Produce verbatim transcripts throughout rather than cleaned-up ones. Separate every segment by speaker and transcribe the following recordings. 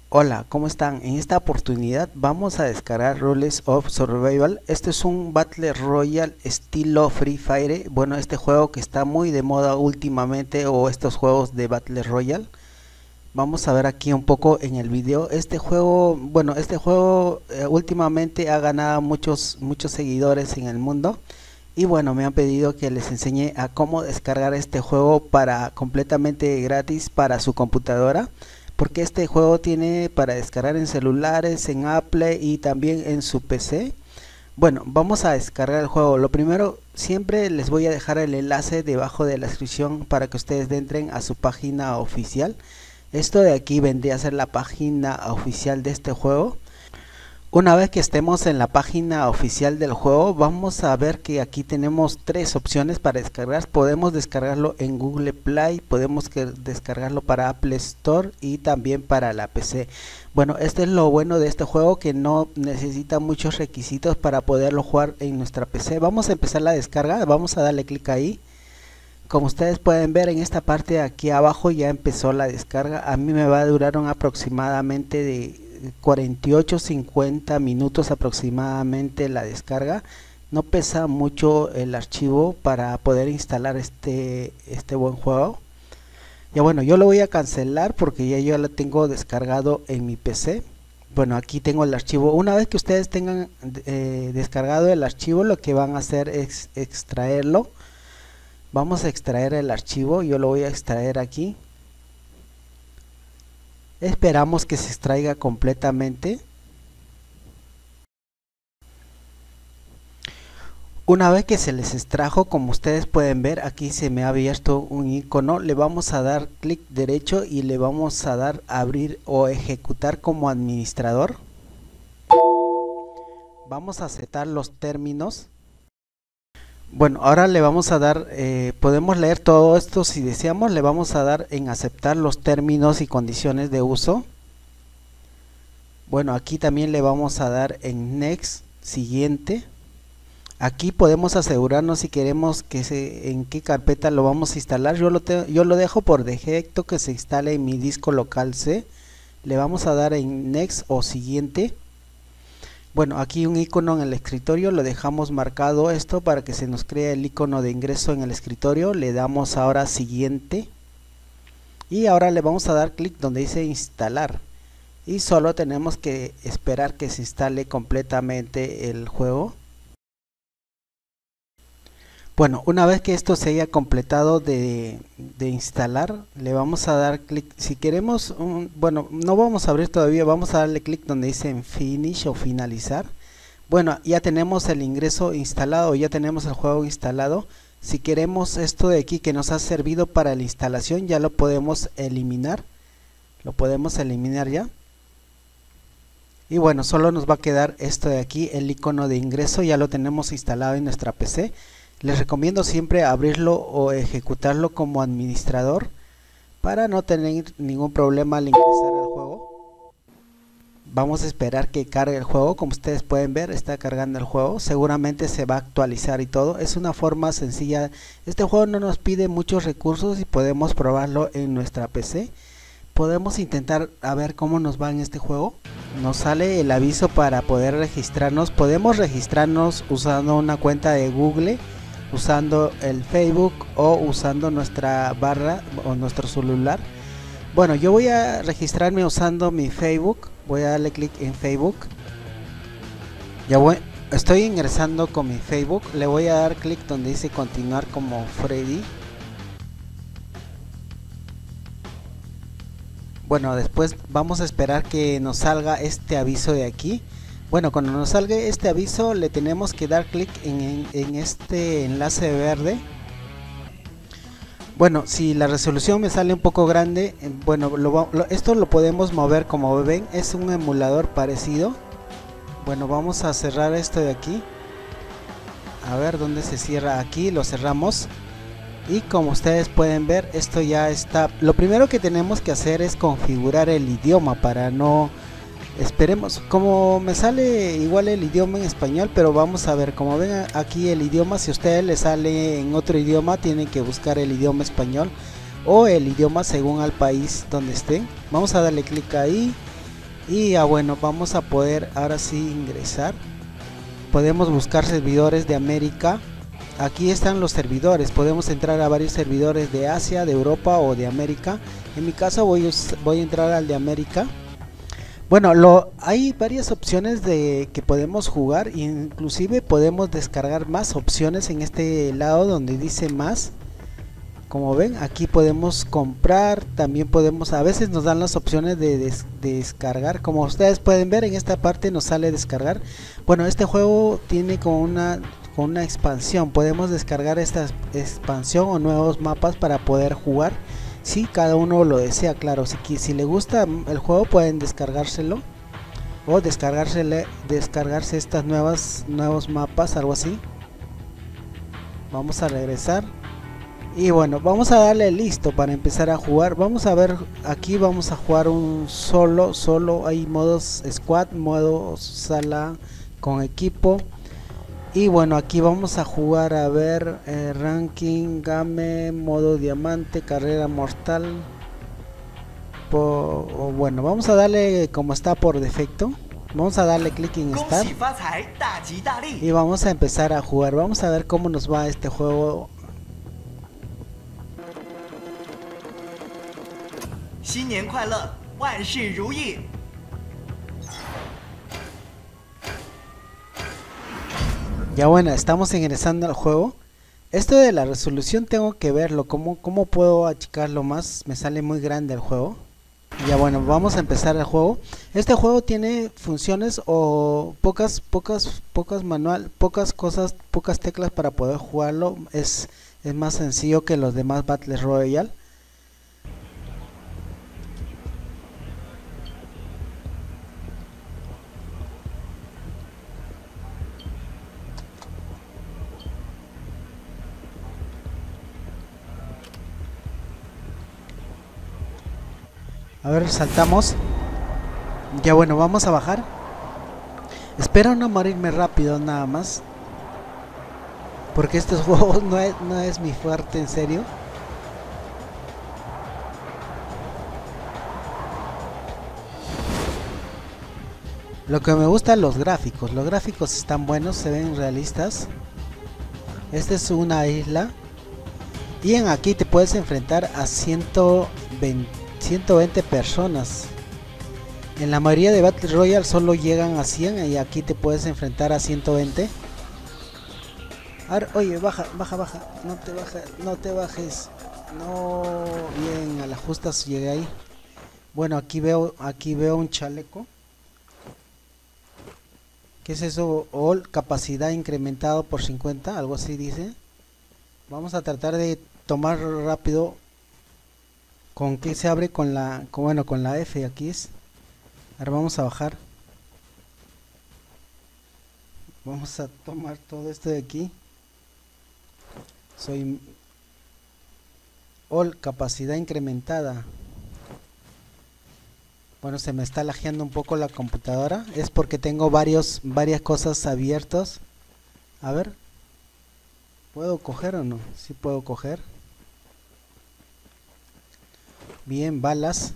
Speaker 1: Hola, ¿cómo están? En esta oportunidad vamos a descargar Rules of Survival. Este es un Battle Royale estilo Free Fire. Bueno, este juego que está muy de moda últimamente, o estos juegos de Battle Royale. Vamos a ver aquí un poco en el video. Este juego, bueno, este juego eh, últimamente ha ganado muchos, muchos seguidores en el mundo. Y bueno, me han pedido que les enseñe a cómo descargar este juego para completamente gratis para su computadora. Porque este juego tiene para descargar en celulares, en Apple y también en su P C. Bueno, vamos a descargar el juego. Lo primero, siempre les voy a dejar el enlace debajo de la descripción para que ustedes entren a su página oficial. Esto de aquí vendría a ser la página oficial de este juego. Una vez que estemos en la página oficial del juego, vamos a ver que aquí tenemos tres opciones para descargar. Podemos descargarlo en Google Play, podemos que descargarlo para Apple Store y también para la P C. Bueno, este es lo bueno de este juego, que no necesita muchos requisitos para poderlo jugar en nuestra P C. Vamos a empezar la descarga, vamos a darle clic ahí. Como ustedes pueden ver, en esta parte de aquí abajo ya empezó la descarga. A mí me va a durar un aproximadamente de cuarenta y ocho a cincuenta minutos aproximadamente la descarga. No pesa mucho el archivo para poder instalar este este buen juego. Ya bueno, yo lo voy a cancelar porque ya yo lo tengo descargado en mi P C. Bueno, aquí tengo el archivo. Una vez que ustedes tengan eh, descargado el archivo, lo que van a hacer es extraerlo. Vamos a extraer el archivo. Yo lo voy a extraer aquí. Esperamos que se extraiga completamente. Una vez que se les extrajo, como ustedes pueden ver, aquí se me ha abierto un icono. Le vamos a dar clic derecho y le vamos a dar abrir o ejecutar como administrador. Vamos a aceptar los términos. Bueno, ahora le vamos a dar, eh, podemos leer todo esto si deseamos. Le vamos a dar en aceptar los términos y condiciones de uso. Bueno, aquí también le vamos a dar en next, siguiente. Aquí podemos asegurarnos si queremos que se, en qué carpeta lo vamos a instalar. Yo lo, te, yo lo dejo por defecto que se instale en mi disco local C. Le vamos a dar en next o siguiente. Bueno, aquí un icono en el escritorio, lo dejamos marcado esto para que se nos cree el icono de ingreso en el escritorio. Le damos ahora siguiente y ahora le vamos a dar clic donde dice instalar y solo tenemos que esperar que se instale completamente el juego. Bueno, una vez que esto se haya completado de, de instalar, le vamos a dar clic. Si queremos, un, bueno, no vamos a abrir todavía, vamos a darle clic donde dice en finish o finalizar. Bueno, ya tenemos el ingreso instalado, ya tenemos el juego instalado. Si queremos esto de aquí que nos ha servido para la instalación, ya lo podemos eliminar. Lo podemos eliminar ya. Y bueno, solo nos va a quedar esto de aquí, el icono de ingreso, ya lo tenemos instalado en nuestra P C. Les recomiendo siempre abrirlo o ejecutarlo como administrador para no tener ningún problema al ingresar al juego. Vamos a esperar que cargue el juego. Como ustedes pueden ver, está cargando el juego. Seguramente se va a actualizar y todo. Es una forma sencilla. Este juego no nos pide muchos recursos y podemos probarlo en nuestra P C. Podemos intentar a ver cómo nos va en este juego. Nos sale el aviso para poder registrarnos. Podemos registrarnos usando una cuenta de Google, usando el Facebook o usando nuestra barra o nuestro celular. Bueno, yo voy a registrarme usando mi Facebook. Voy a darle clic en Facebook. Ya voy, estoy ingresando con mi Facebook. Le voy a dar clic donde dice continuar como Freddy. Bueno, después vamos a esperar que nos salga este aviso de aquí. Bueno, cuando nos salga este aviso le tenemos que dar clic en, en, en este enlace verde. Bueno, si la resolución me sale un poco grande, bueno, lo, lo, esto lo podemos mover. Como ven, es un emulador parecido. Bueno, vamos a cerrar esto de aquí. A ver dónde se cierra. Aquí lo cerramos. Y como ustedes pueden ver, esto ya está. Lo primero que tenemos que hacer es configurar el idioma para no... Esperemos, como me sale igual el idioma en español, pero vamos a ver, como ven aquí el idioma, si a ustedes les sale en otro idioma, tienen que buscar el idioma español o el idioma según al país donde estén. Vamos a darle clic ahí Y ya bueno, vamos a poder ahora sí ingresar. Podemos buscar servidores de América. Aquí están los servidores, podemos entrar a varios servidores de Asia, de Europa o de América. En mi caso voy, voy a entrar al de América. Bueno, lo, hay varias opciones de que podemos jugar, inclusive podemos descargar más opciones en este lado donde dice más. Como ven, aquí podemos comprar, también podemos, a veces nos dan las opciones de, des, de descargar. Como ustedes pueden ver, en esta parte nos sale descargar. Bueno, este juego tiene como una, con una expansión, podemos descargar esta expansión o nuevos mapas para poder jugar. Si cada uno lo desea, claro, si, si le gusta el juego pueden descargárselo. O descargársele, descargarse estas nuevas, nuevos mapas, algo así. Vamos a regresar. Y bueno, vamos a darle listo para empezar a jugar. Vamos a ver, aquí vamos a jugar un solo, solo hay modos squad, modo sala con equipo. Y bueno, aquí vamos a jugar a ver eh, ranking, game, modo diamante, carrera mortal. Po, bueno, vamos a darle como está por defecto. Vamos a darle clic en start. Y vamos a empezar a jugar. Vamos a ver cómo nos va este juego. Ya bueno, estamos ingresando al juego. Esto de la resolución tengo que verlo, cómo, cómo puedo achicarlo más, me sale muy grande el juego. Ya bueno, vamos a empezar el juego. Este juego tiene funciones o pocas, pocas, pocas manual, pocas cosas, pocas teclas para poder jugarlo. Es, es más sencillo que los demás Battle Royale. A ver, saltamos. Ya bueno, vamos a bajar. Espero no morirme rápido nada más, porque estos juegos no es, no es mi fuerte, en serio. Lo que me gustan los gráficos. Los gráficos están buenos, se ven realistas. Esta es una isla. Y en aquí te puedes enfrentar a ciento veinte personas. En la mayoría de Battle Royale solo llegan a cien y aquí te puedes enfrentar a ciento veinte. A ver, oye, baja, baja, baja. No te bajes, no te bajes. No, bien, a las justas llegué ahí. Bueno, aquí veo, aquí veo un chaleco. ¿Qué es eso? All capacidad incrementado por cincuenta, algo así dice. Vamos a tratar de tomar rápido. ¿Con qué se abre? Con la, con, bueno, con la F, aquí es. Ahora vamos a bajar. Vamos a tomar todo esto de aquí. Soy All capacidad incrementada. Bueno, se me está lajeando un poco la computadora. Es porque tengo varios, varias cosas abiertas. A ver. ¿Puedo coger o no? Sí puedo coger. Bien, balas.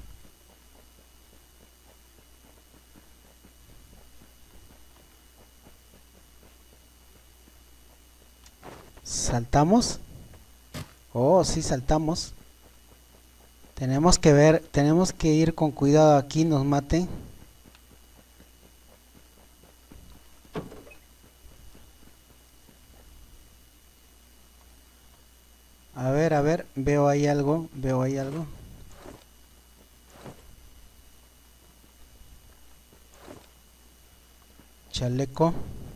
Speaker 1: Saltamos. Oh, sí, saltamos. Tenemos que ver, tenemos que ir con cuidado aquí, nos maten. A ver, a ver, veo ahí algo, veo ahí algo. Chaleco.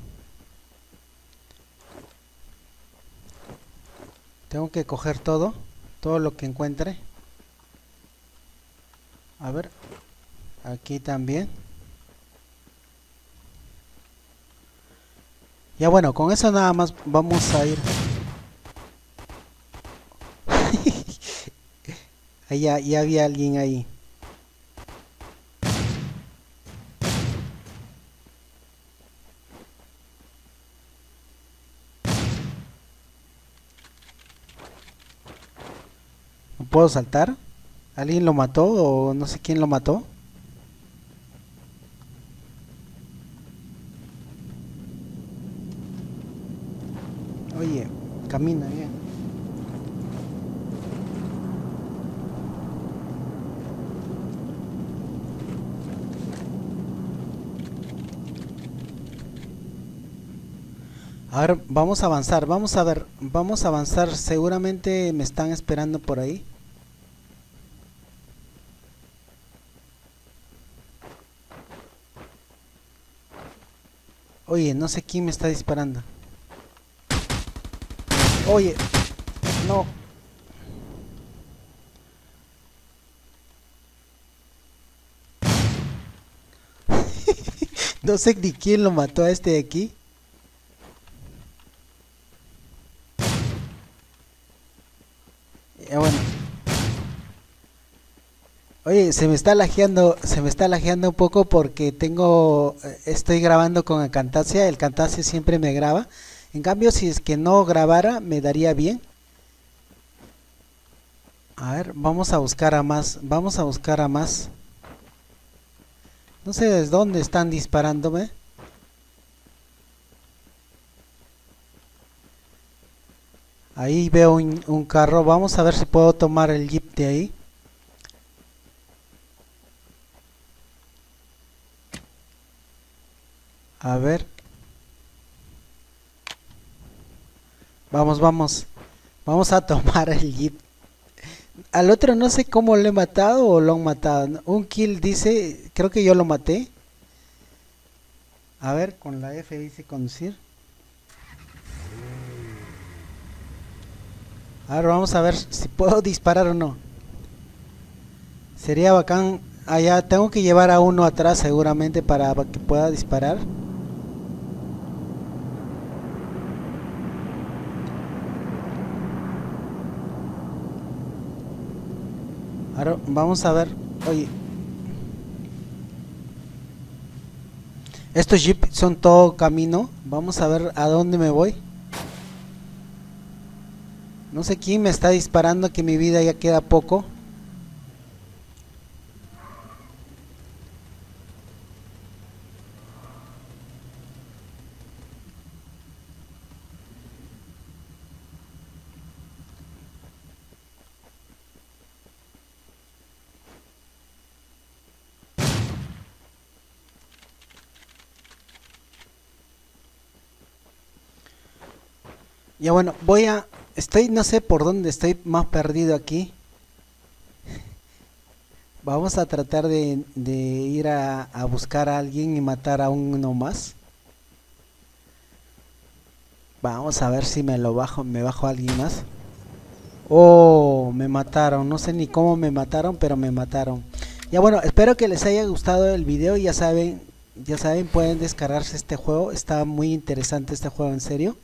Speaker 1: Tengo que coger todo, todo lo que encuentre. A ver, aquí también. Ya bueno, con eso nada más vamos a ir. Ahí ya, ya había alguien ahí. ¿No puedo saltar? ¿Alguien lo mató o no sé quién lo mató? Oye, camina bien. A ver, vamos a avanzar, vamos a ver, vamos a avanzar, seguramente me están esperando por ahí. Oye, no sé quién me está disparando. Oye, no. No sé ni quién lo mató a este de aquí. Eh, bueno. Oye, se me está lajeando, se me está lajeando un poco porque tengo, eh, estoy grabando con el Camtasia, el Camtasia siempre me graba. En cambio, si es que no grabara, me daría bien. A ver, vamos a buscar a más, vamos a buscar a más. No sé desde dónde están disparándome. Ahí veo un, un carro, vamos a ver si puedo tomar el jeep de ahí. A ver. Vamos, vamos. Vamos a tomar el jeep. Al otro no sé cómo lo he matado o lo han matado. Un kill dice, creo que yo lo maté. A ver, con la F dice conducir. A ver, vamos a ver si puedo disparar o no. Sería bacán. Allá tengo que llevar a uno atrás seguramente para que pueda disparar. Ahora vamos a ver. Oye, estos jeeps son todo camino. Vamos a ver a dónde me voy. No sé quién me está disparando, que mi vida ya queda poco. Ya bueno, voy a... Estoy, no sé por dónde estoy más perdido aquí. Vamos a tratar de, de ir a, a buscar a alguien y matar a uno más. Vamos a ver si me lo bajo, me bajo a alguien más. Oh, me mataron, no sé ni cómo me mataron, pero me mataron. Ya bueno, espero que les haya gustado el video. Ya saben, ya saben, pueden descargarse este juego. Está muy interesante este juego, en serio.